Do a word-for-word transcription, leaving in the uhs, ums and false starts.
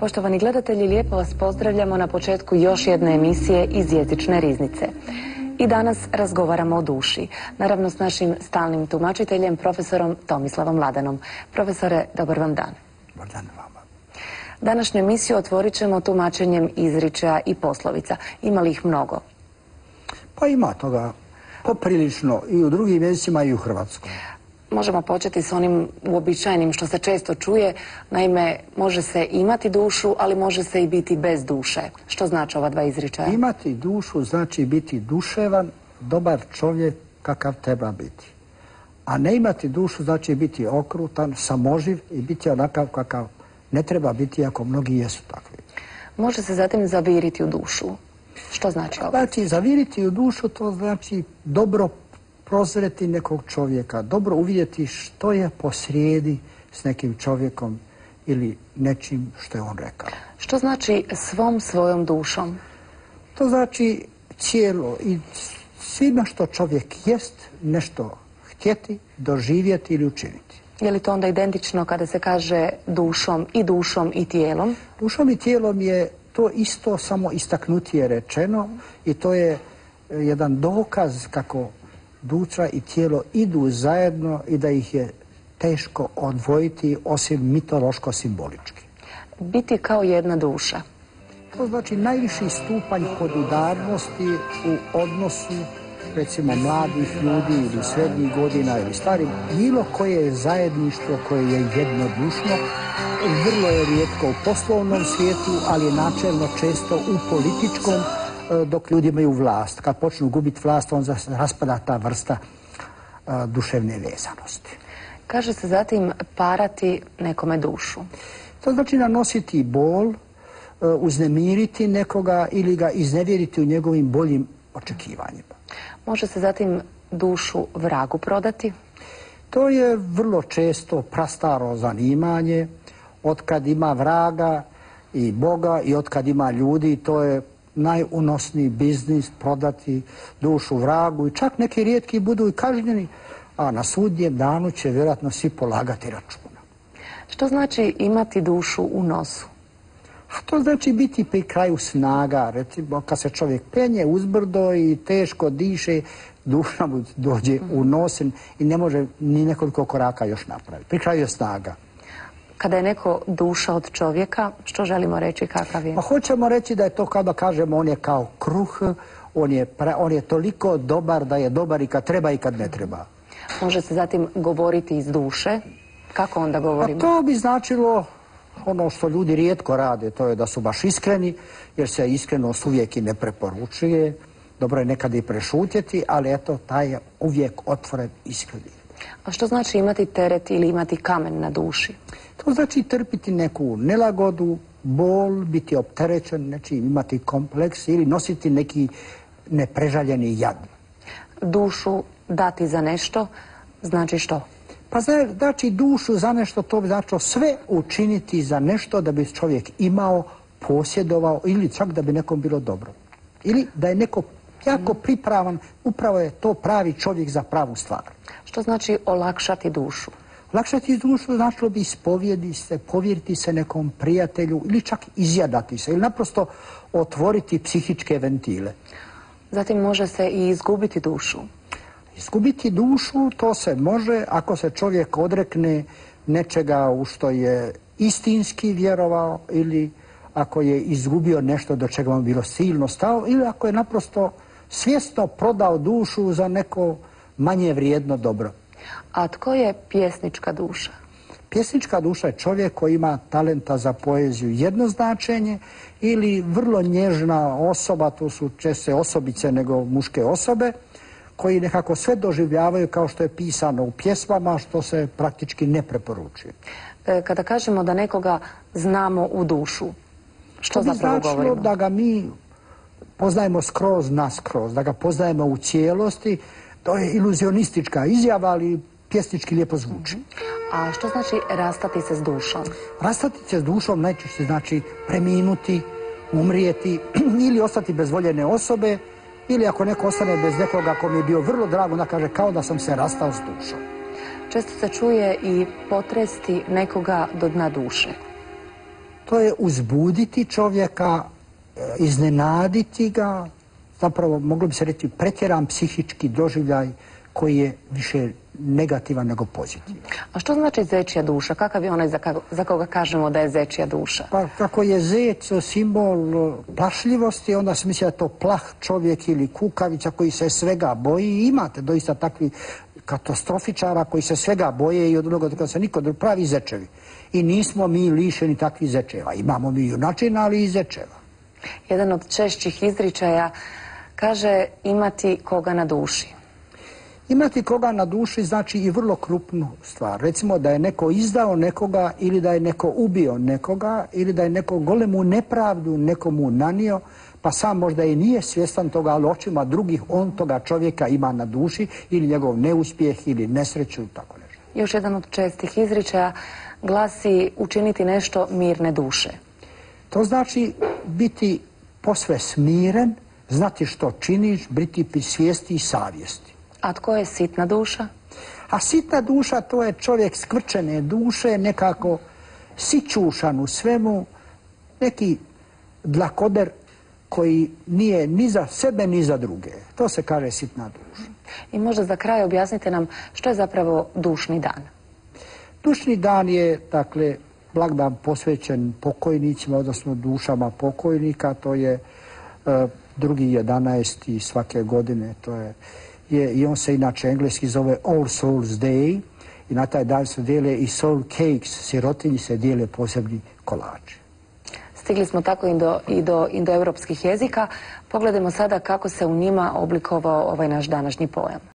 Poštovani gledatelji, lijepo vas pozdravljamo na početku još jedne emisije iz Jezične riznice. I danas razgovaramo o duši, naravno s našim stalnim tumačiteljem, profesorom Tomislavom Ladanom. Profesore, dobar vam dan. Dobar dan vama. Današnju emisiju otvorit ćemo tumačenjem izričaja i poslovica. Ima li ih mnogo? Pa ima toga poprilično i u drugim jezicima i u hrvatskom. Možemo početi s onim uobičajenim što se često čuje. Naime, može se imati dušu, ali može se i biti bez duše. Što znači ova dva izričaja? Imati dušu znači biti duševan, dobar čovjek kakav treba biti. A ne imati dušu znači biti okrutan, samoživ i biti onakav kakav ne treba biti, ako mnogi jesu takvi. Može se zatim zaviriti u dušu. Što znači ovo? Znači, zaviriti u dušu to znači dobro prozreti nekog čovjeka, dobro uvidjeti što je posrijedi s nekim čovjekom ili nečim što je on rekao. Što znači svom svojom dušom? To znači cijelo i svima što čovjek jest, nešto htjeti, doživjeti ili učiniti. Je li to onda identično kada se kaže dušom i dušom i tijelom? Dušom i tijelom je to isto, samo istaknutije rečeno i to je jedan dokaz kako duša i tijelo idu zajedno i da ih je teško odvojiti osim mitološko-simbolički. Biti kao jedna duša. To znači najviši stupanj podudarnosti u odnosu recimo mladih ljudi ili srednjih godina ili starih, bilo koje je zajedništvo koje je jednodušno, vrlo je rijetko u poslovnom svijetu, ali je načelno često u političkom, dok ljudi imaju vlast. Kad počnu gubiti vlast, onda se raspada ta vrsta a, duševne vezanosti. Kaže se zatim parati nekome dušu. To znači nanositi bol, a, uznemiriti nekoga ili ga iznevjeriti u njegovim boljim očekivanjima. Može se zatim dušu vragu prodati? To je vrlo često prastaro zanimanje. Otkad ima vraga i Boga i otkad ima ljudi, to je najunosniji biznis, prodati dušu vragu i čak neki rijetki budu i kažnjeni, a na sudnjem danu će vjerojatno svi polagati računa. Što znači imati dušu u nosu? A to znači biti pri kraju snaga, recimo kad se čovjek penje uzbrdo i teško diše, duša mu dođe u nos i ne može ni nekoliko koraka još napraviti. Pri kraju je snaga. Kada je neko duša od čovjeka, što želimo reći, kakav je? Pa hoćemo reći da je to kao da kažemo on je kao kruh, on je, pra, on je toliko dobar da je dobar i kad treba i kad ne treba. Može se zatim govoriti iz duše. Kako onda govorimo? A to bi značilo ono što ljudi rijetko rade, to je da su baš iskreni, jer se iskrenost uvijek i ne preporučuje. Dobro je nekad i prešutjeti, ali eto, taj je uvijek otvoren iskreni. A što znači imati teret ili imati kamen na duši? To znači trpiti neku nelagodu, bol, biti opterećen, znači imati kompleks ili nositi neki neprežaljeni jad. Dušu dati za nešto, znači što? Pa znači dušu za nešto, to bi značilo sve učiniti za nešto da bi čovjek imao, posjedovao ili čak da bi nekom bilo dobro. Ili da je neko jako pripravan, upravo je to pravi čovjek za pravu stvar. Što znači olakšati dušu? Olakšati dušu značilo bi ispovijedi se, povjeriti se nekom prijatelju ili čak izjadati se ili naprosto otvoriti psihičke ventile. Zatim može se i izgubiti dušu. Izgubiti dušu to se može ako se čovjek odrekne nečega u što je istinski vjerovao ili ako je izgubio nešto do čega mu bilo silno stao ili ako je naprosto svjesno prodao dušu za neko manje vrijedno dobro. A tko je pjesnička duša? Pjesnička duša je čovjek koji ima talenta za poeziju, jedno značenje, ili vrlo nježna osoba, to su češće osobice nego muške osobe, koji nekako sve doživljavaju kao što je pisano u pjesmama, što se praktički ne preporučuje. E, kada kažemo da nekoga znamo u dušu, što zapravo govorimo? Da ga mi poznajemo skroz naskroz, da ga poznajemo u cijelosti. To je iluzionistička izjava, ali pjesnički lijepo zvuči. A što znači rastati se s dušom? Rastati se s dušom najčešće znači preminuti, umrijeti ili ostati bez voljene osobe, ili ako neko ostane bez nekoga ko mi je bio vrlo drago, onda kaže kao da sam se rastao s dušom. Često se čuje i potresti nekoga do dna duše. To je uzbuditi čovjeka, iznenaditi ga, zapravo moglo bi se reći pretjeran psihički doživljaj koji je više negativan nego pozitivan. A što znači zečja duša? Kakav je onaj za, za koga kažemo da je zečja duša? Pa kako je zec simbol plašljivosti, onda se misli da je to plah čovjek ili kukavica koji se svega boji. I imate doista takvi katastrofičara koji se svega boje i od onoga kada se niko drugi pravi zečevi. I nismo mi lišeni takvih zečeva. Imamo mi junačina, ali i zečeva. Jedan od češćih izričaja kaže imati koga na duši. Imati koga na duši znači i vrlo krupnu stvar. Recimo da je neko izdao nekoga ili da je neko ubio nekoga ili da je neko golemu nepravdu nekomu nanio, pa sam možda i nije svjestan toga, ali očima drugih on toga čovjeka ima na duši ili njegov neuspjeh ili nesreću i tako nešto. Još jedan od čestih izričaja glasi učiniti nešto mirne duše. To znači biti posve smiren, znati što činiš, biti pri svijesti i savjesti. A tko je sitna duša? A sitna duša to je čovjek skvrčene duše, nekako sićušan u svemu, neki dlakoder koji nije ni za sebe ni za druge. To se kaže sitna duša. I možda za kraj objasnite nam što je zapravo dušni dan. Dušni dan je, dakle, blagdan posvećen pokojnicima, odnosno dušama pokojnika, to je uh, drugi jedanaesti svake godine, to je, je, i on se inače engleski zove All Souls Day i na taj dan se dijele i soul cakes, sirotinji se dijele posebni kolači. Stigli smo tako i do, i do indoeuropskih jezika. Pogledajmo sada kako se u njima oblikovao ovaj naš današnji pojam.